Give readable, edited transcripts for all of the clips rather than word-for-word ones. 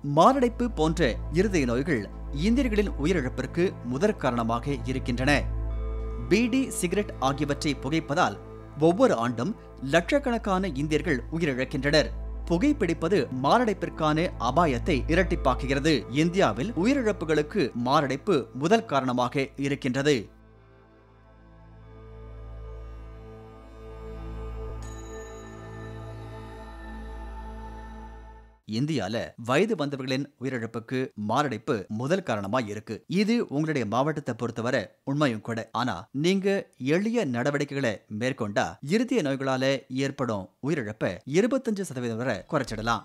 மாரடைப்பு போன்ற இருதய நோய்கள் இந்தியர்களின் உயிரிழப்பிற்கு முதற் காரணமாக இருக்கின்றன. பீடி, சிகரெட் ஆகியவற்றை புகைப்பதால் ஒவ்வொரு ஆண்டும் லட்சக்கணக்கான இந்தியர்கள் உயிரிழக்கின்றனர். புகைப்பிடிப்பது மாரடைப்பிற்கான அபாயத்தை இரட்டிப்பாக்குகிறது. இந்தியாவில் உயிரிழப்புகளுக்கு மாரடைப்பு முதல் காரணமாக இருக்கின்றது. இந்தியால வயது வந்தவர்களின் உயிரிழப்புக்கு மாரடைப்பு முதல் காரணமா இருக்கு. இது உங்களுடைய மாவட்டத்தை பொறுத்தவரை உண்மையும் கூட. ஆனா நீங்க எளிய நடவடிக்கைகளை மேற்கொண்டா இருதய நோய்களால ஏற்படும் உயிரிழப்பை 25% வரை குறைச்சிடலாம்.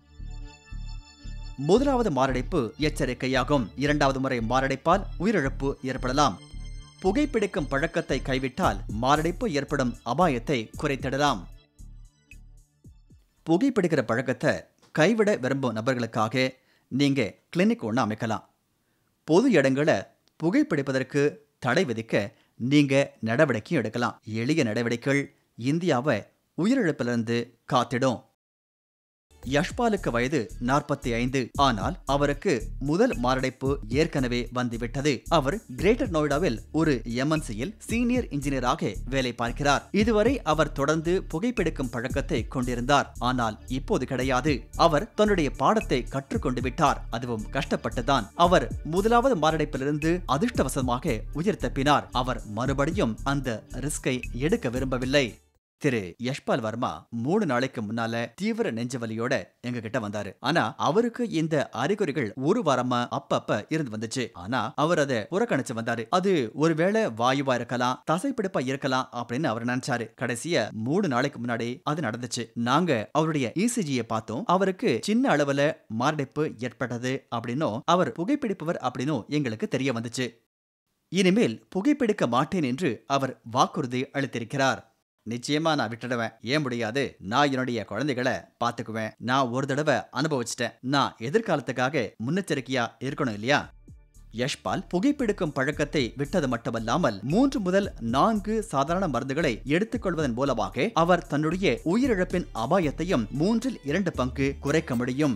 முதலாவது மாரடைப்பு எச்சரிக்கையாகும். இரண்டாவது முறை மாரடைப்பால் உயிரிழப்பு ஏற்படலாம். புகைப்பிடிக்கும் பழக்கத்தை கைவிட்டால் மாரடைப்பு ஏற்படும் அபாயத்தை குறைத்திடலாம். புகைப்பிடிக்கிற பழக்கத்தை கைவிட விரும்பும் நபர்களுக்காக நீங்க கிளினிக் ஒன்று அமைக்கலாம். பொது இடங்களை புகைப்பிடிப்பதற்கு தடை விதிக்க நீங்க நடவடிக்கை எடுக்கலாம். எளிய நடவடிக்கைகள் இந்தியாவை உயிரிழப்பிலிருந்து காத்திடும். யஷ்பாலுக்கு வயது 45. ஆனால் அவருக்கு முதல் மாரடைப்பு ஏற்கனவே வந்துவிட்டது. அவர் கிரேட்டர் நோய்டாவில் ஒரு MNCயில் சீனியர் இன்ஜினியராக வேலை பார்க்கிறார். இதுவரை அவர் தொடர்ந்து புகைப்பிடிக்கும் பழக்கத்தை கொண்டிருந்தார். ஆனால் இப்போது கிடையாது. அவர் தன்னுடைய பாடத்தை கற்றுக்கொண்டு விட்டார். அதுவும் கஷ்டப்பட்டுதான். அவர் முதலாவது மாரடைப்பிலிருந்து அதிர்ஷ்டவசமாக உயிர் தப்பினார். அவர் மறுபடியும் அந்த ரிஸ்கை எடுக்க விரும்பவில்லை. திரு யஷ்பால் வர்மா 3 நாளைக்கு முன்னால தீவிர நெஞ்சுவலியோட எங்க கிட்ட வந்தாரு. ஆனா அவருக்கு இந்த அறிகுறிகள் ஒரு வாரமா அப்பப்ப இருந்து வந்துச்சு. ஆனா அவர் அதை புறக்கணிச்சு வந்தாரு. அது ஒருவேளை வாயுவா இருக்கலாம், தசைப்பிடிப்பா இருக்கலாம் அப்படின்னு அவர் நினைச்சாரு. கடைசியா 3 நாளைக்கு முன்னாடி அது நடந்துச்சு. நாங்க அவருடைய ECGயை பார்த்தோம். அவருக்கு சின்ன அளவுல மாரடைப்பு ஏற்பட்டது அப்படின்னும் அவர் புகைப்பிடிப்பவர் அப்படின்னும் எங்களுக்கு தெரிய வந்துச்சு. இனிமேல் புகைப்பிடிக்க மாட்டேன் என்று அவர் வாக்குறுதி அளித்திருக்கிறார். நிச்சயமா நான் விட்டுடுவேன். ஏன் முடியாது? நான் என்னுடைய குழந்தைகளை பாத்துக்குவேன். நான் ஒரு தடவை அனுபவிச்சிட்டேன். நான் எதிர்காலத்துக்காக முன்னெச்சரிக்கையா இருக்கணும் இல்லையா? யஷ்பால் புகைப்பிடிக்கும் பழக்கத்தை விட்டது மட்டுமல்லாமல் 3 முதல் 4 சாதாரண மருந்துகளை எடுத்துக்கொள்வதன் மூலமாக அவர் தன்னுடைய உயிரிழப்பின் அபாயத்தையும் 3/2 பங்கு குறைக்க முடியும்.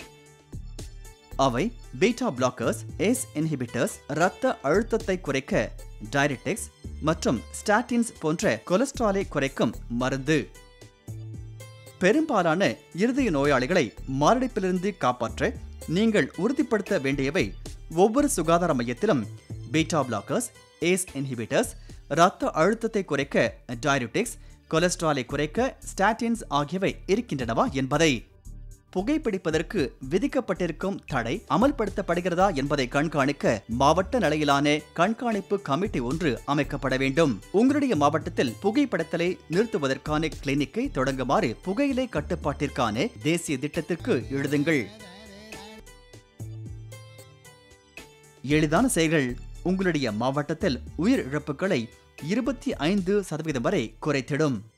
அவை பீட்டா பிளாக்கர்ஸ், ஏஸ் இன்ஹிபிட்டர்ஸ், இரத்த அழுத்தத்தை குறைக்க டைரக்டிக்ஸ் மற்றும் ஸ்டாட்டின்ஸ் போன்ற கொலஸ்ட்ராலை குறைக்கும் மருந்து. பெரும்பாலான இருதய நோயாளிகளை மாரடைப்பிலிருந்து காப்பாற்ற நீங்கள் உறுதிப்படுத்த வேண்டியவை ஒவ்வொரு சுகாதார மையத்திலும் பீட்டா பிளாக்கர்ஸ், ஏஸ் இன்ஹிபிட்டர்ஸ், இரத்த அழுத்தத்தை குறைக்க டைரக்டிக்ஸ், கொலஸ்ட்ராலை குறைக்க ஸ்டாட்டின்ஸ் ஆகியவை இருக்கின்றனவா என்பதை. புகைப்பிடிப்பதற்கு விதிக்கப்பட்டிருக்கும் தடை அமல்படுத்தப்படுகிறதா என்பதை கண்காணிக்க மாவட்ட நிலையிலான கண்காணிப்பு கமிட்டி ஒன்று அமைக்கப்பட வேண்டும். உங்களுடைய மாவட்டத்தில் புகைப்படத்தலை நிறுத்துவதற்கான கிளினிக்கை தொடங்குமாறு புகையிலை கட்டுப்பாட்டிற்கான தேசிய திட்டத்திற்கு எழுதுங்கள். எளிதான செயல்கள் உங்களுடைய மாவட்டத்தில் உயிரிழப்புகளை 25% வரை குறைத்திடும்.